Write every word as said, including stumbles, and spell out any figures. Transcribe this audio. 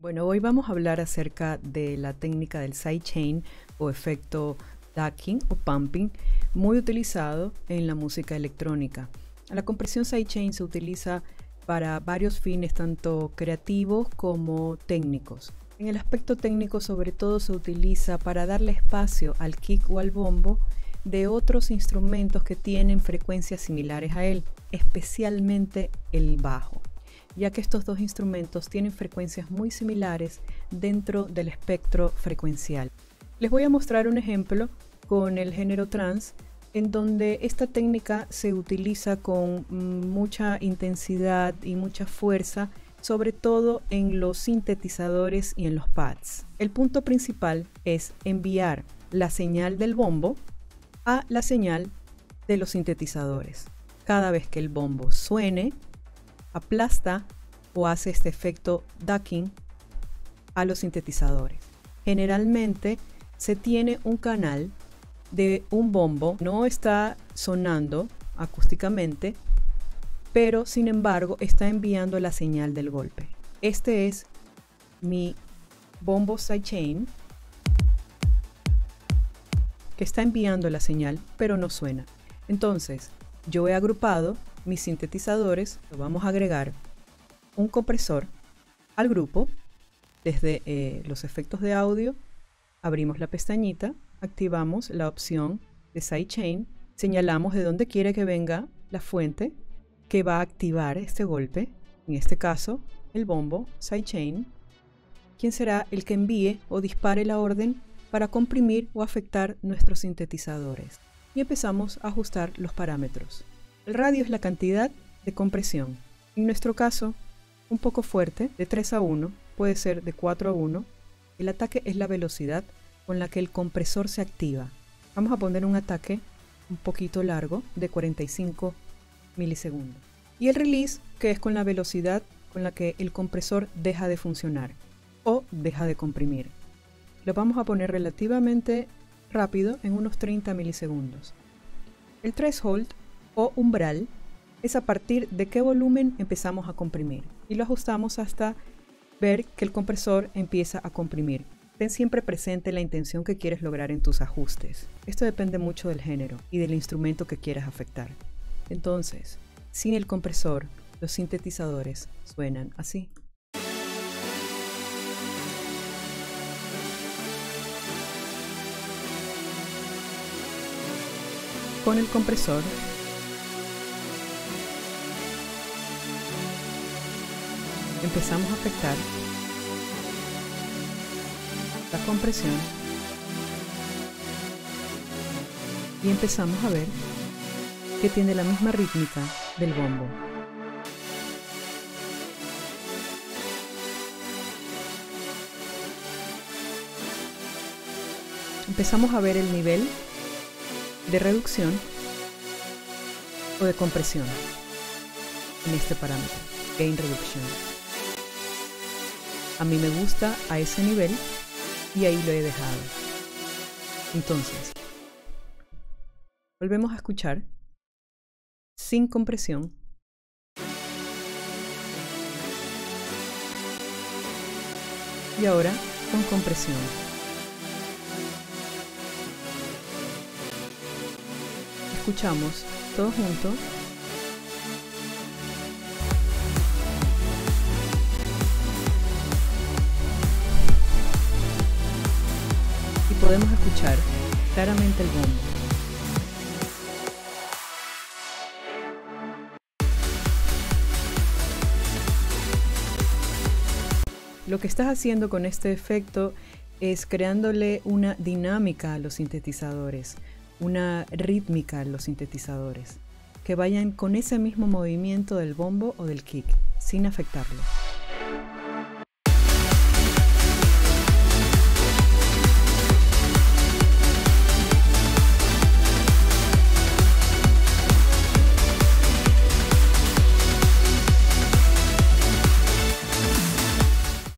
Bueno, hoy vamos a hablar acerca de la técnica del sidechain o efecto ducking o pumping, muy utilizado en la música electrónica. La compresión sidechain se utiliza para varios fines, tanto creativos como técnicos. En el aspecto técnico, sobre todo, se utiliza para darle espacio al kick o al bombo de otros instrumentos que tienen frecuencias similares a él, especialmente el bajo, ya que estos dos instrumentos tienen frecuencias muy similares dentro del espectro frecuencial. Les voy a mostrar un ejemplo con el género trance, en donde esta técnica se utiliza con mucha intensidad y mucha fuerza, sobre todo en los sintetizadores y en los pads. El punto principal es enviar la señal del bombo a la señal de los sintetizadores. Cada vez que el bombo suene, aplasta o hace este efecto ducking a los sintetizadores. Generalmente se tiene un canal de un bombo, no está sonando acústicamente, pero sin embargo está enviando la señal del golpe. Este es mi bombo sidechain, que está enviando la señal, pero no suena. Entonces, yo he agrupado mis sintetizadores, lo vamos a agregar un compresor al grupo. Desde eh, los efectos de audio, abrimos la pestañita, activamos la opción de sidechain, señalamos de dónde quiere que venga la fuente que va a activar este golpe, en este caso el bombo sidechain, quien será el que envíe o dispare la orden para comprimir o afectar nuestros sintetizadores. Y empezamos a ajustar los parámetros. El radio es la cantidad de compresión. En nuestro caso, un poco fuerte, de tres a uno, puede ser de cuatro a uno. El ataque es la velocidad con la que el compresor se activa. Vamos a poner un ataque un poquito largo, de cuarenta y cinco milisegundos. Y el release, que es con la velocidad con la que el compresor deja de funcionar o deja de comprimir. Lo vamos a poner relativamente rápido, en unos treinta milisegundos. El threshold o umbral es a partir de qué volumen empezamos a comprimir, y lo ajustamos hasta ver que el compresor empieza a comprimir. Ten siempre presente la intención que quieres lograr en tus ajustes. Esto depende mucho del género y del instrumento que quieras afectar. Entonces, sin el compresor, los sintetizadores suenan así. Con el compresor, empezamos a afectar la compresión y empezamos a ver que tiene la misma rítmica del bombo. Empezamos a ver el nivel de reducción o de compresión en este parámetro, gain reduction. A mí me gusta a ese nivel y ahí lo he dejado. Entonces, volvemos a escuchar sin compresión. Y ahora con compresión. Escuchamos todo junto. Y podemos escuchar claramente el bombo. Lo que estás haciendo con este efecto es creándole una dinámica a los sintetizadores, una rítmica a los sintetizadores, que vayan con ese mismo movimiento del bombo o del kick, sin afectarlo.